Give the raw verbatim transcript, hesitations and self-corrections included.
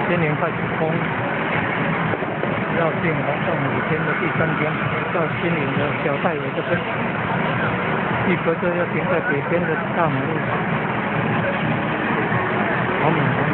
今年开始封，绕境活动五天的第三天，到新营的小太爷这边，一车车要停在北边的大马路上，好美。